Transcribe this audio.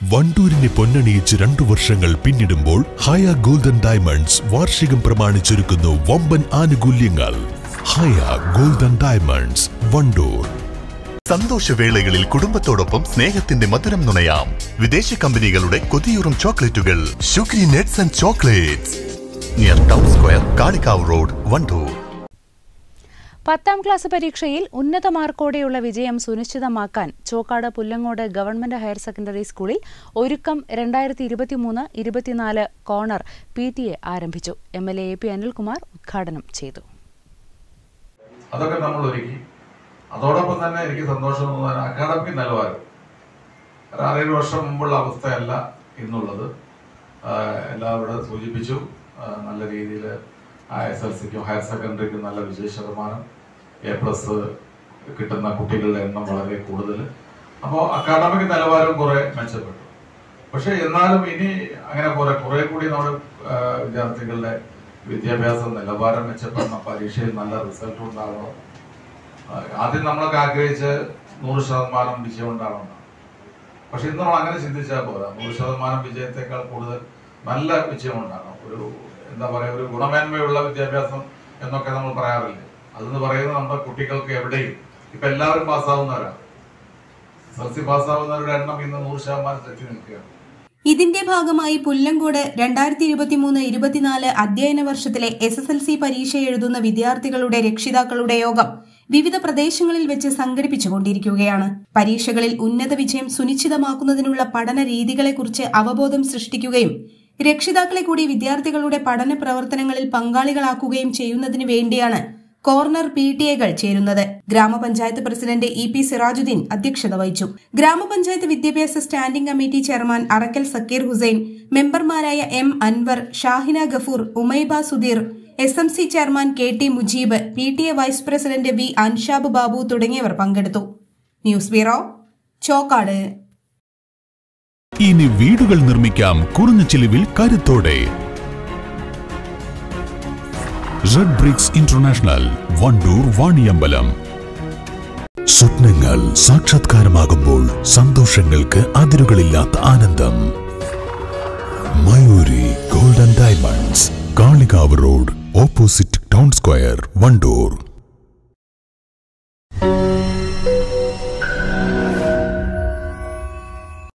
വണ്ടൂരിനെ പൊന്നണിയിച്ച് 2 വർഷങ്ങൾ പിന്നിടുമ്പോൾ ഹയ golden diamonds വാർഷികം പ്രമാണിച്ചൊരുക്കുന്നു വമ്പൻ ആനുകൂല്യങ്ങൾ. Haya golden diamonds, Wandoor. സന്തോഷവേളകളിൽ കുടുംബത്തോടൊപ്പം സ്നേഹത്തിന്റെ മധുരം നുണയാം. വിദേശ കമ്പനികളുടെ കൊതിയൂറും ചോക്ലേറ്റുകൾ Shukri nets and chocolates, near town square, Kalikavu road, Wandoor. 10ാം ക്ലാസ് പരീക്ഷയിൽ ഉന്നത മാർക്കോടെയുള്ള വിജയം സുനിശ്ചിതമാക്കാൻ Chokkad Pullangode government higher secondary സ്കൂളിൽ ഒരുക്കം 2023-24 കോർണർ PTA ആരംഭിച്ചു. MLA AP അനിൽകുമാർ ഉദ്ഘാടനം ചെയ്തു. അതൊക്കെ നമ്മൾ ഒരുക്കി. അതോടൊപ്പം തന്നെ എനിക്ക് സന്തോഷം തോന്നുന്ന അക്കാഡമിക് നിലവാരം 6 വർഷം മുമ്പുള്ള അവസ്ഥയല്ല ഇന്നുള്ളത്. എല്ലാവരും സൂചിപ്പിച്ചു. നല്ല രീതിയിൽ SLCക്കും ഹയർ സെക്കൻഡറിക്കും നല്ല വിജയ ശതമാനം, A+ കിട്ടുന്ന കുട്ടികളുടെ എണ്ണം വളരെ കൂടുതൽ. അപ്പോൾ അക്കാഡമിക് നിലവാരം കുറെ മെച്ചപ്പെട്ടു. പക്ഷെ എന്നാലും ഇനി അങ്ങനെ കുറെ കൂടി നമ്മുടെ വിദ്യാർത്ഥികളുടെ വിദ്യാഭ്യാസ നിലവാരം മെച്ചപ്പെടണം. പരീക്ഷയിൽ നല്ല റിസൾട്ട് ഉണ്ടാകണം. ആദ്യം നമ്മളൊക്കെ ആഗ്രഹിച്ച് 100% വിജയം ഉണ്ടാവണം. പക്ഷെ ഇന്ന് നമ്മൾ അങ്ങനെ ചിന്തിച്ചാൽ പോരാ. 100% വിജയത്തെക്കാൾ കൂടുതൽ നല്ല വിജയം ഉണ്ടാകണം. എന്താ പറയുക, ഒരു ഗുണമേന്മയുള്ള വിദ്യാഭ്യാസം എന്നൊക്കെ നമ്മൾ പറയാറില്ലേ, അതെന്ന് പറയുന്നത് നമ്മുടെ കുട്ടികൾക്ക് എവിടെയും ഇപ്പൊ എല്ലാവരും പാസ്സാവുന്നവരാണ്. SLC പാസ്സാവുന്നവരുടെ എണ്ണം ഇന്ന് 100% എത്തി നിൽക്കുകയാണ്. ഇതിന്റെ ഭാഗമായി പുല്ലങ്കോട് 2023-24 അധ്യയന വർഷത്തിലെ SSLC പരീക്ഷ എഴുതുന്ന വിദ്യാർത്ഥികളുടെ രക്ഷിതാക്കളുടെ യോഗം വിവിധ പ്രദേശങ്ങളിൽ വെച്ച് സംഘടിപ്പിച്ചുകൊണ്ടിരിക്കുകയാണ്. പരീക്ഷകളിൽ ഉന്നത വിജയം സുനിശ്ചിതമാക്കുന്നതിനുള്ള പഠന രീതികളെക്കുറിച്ച് അവബോധം സൃഷ്ടിക്കുകയും രക്ഷിതാക്കളെ കൂടി വിദ്യാർത്ഥികളുടെ പഠന പ്രവർത്തനങ്ങളിൽ പങ്കാളികളാക്കുകയും ചെയ്യുന്നതിന് വേണ്ടിയാണ് കോർണർ PTAകൾ ചേരുന്നത്. ഗ്രാമപഞ്ചായത്ത് പ്രസിഡന്റ് EP സിറാജുദ്ദീൻ അധ്യക്ഷത വഹിച്ചു. ഗ്രാമപഞ്ചായത്ത് വിദ്യാഭ്യാസ standing committee chairman Arakkal Sakeer Hussain, മെമ്പർമാരായ M Anwar, Shahina Gafoor, Umaiba Sudheer, SMC chairman KT Mujeeb, PTA vice president V Anshab Babu തുടങ്ങിയവർ പങ്കെടുത്തു. News bureau, Chokkad. ഇനി വീടുകൾ നിർമ്മിക്കാം കുറഞ്ഞ ചിലവിൽ കരുത്തോടെ. Red bricks international, Wandoor, Vaniyambalam. സ്വപ്നങ്ങൾ സാക്ഷാത്കാരമാകുമ്പോൾ സന്തോഷങ്ങൾക്ക് അതിരുകളില്ലാത്ത ആനന്ദം. Mayoori golden diamonds, Kalikavu road, opposite town square, Wandoor.